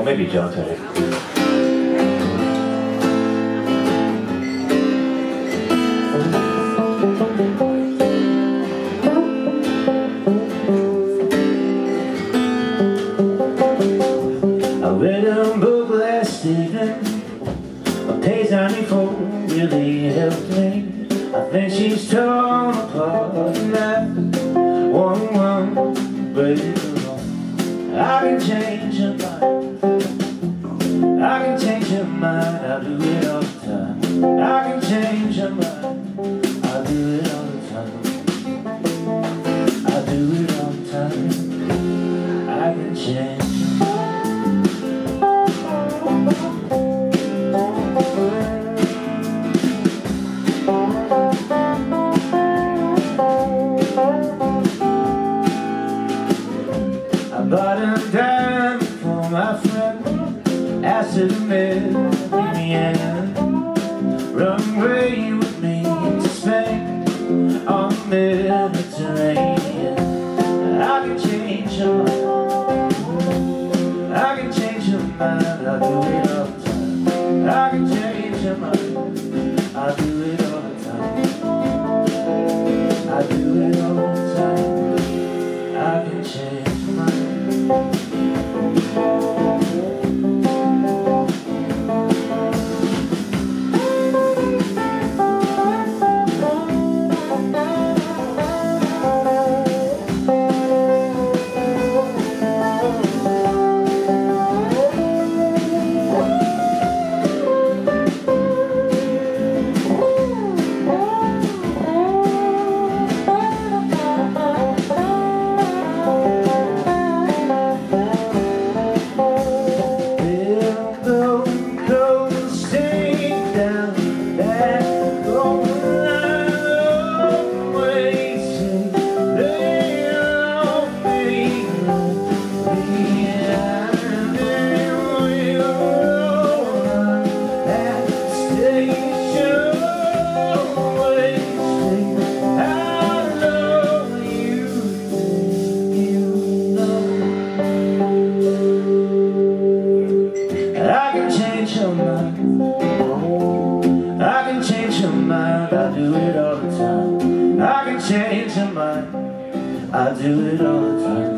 maybe John told it. I read a book last evening, a page 94 really helped me. I think she's torn apart in that one break alone. I can change her mind, I can change her mind, I do it all the time. I can change her mind, I do it all the time. I do it all the time. I can change. I bought a dime for my friend, asked her to marry me and run away with me to Spain on the Mediterranean. I can change her mind, I can change her mind, I do it all the time. I can change her mind, I do it all the time. I do it all the time. I can change her mind. I can change her mind, I do it all the time. I can change her mind, I do it all the time.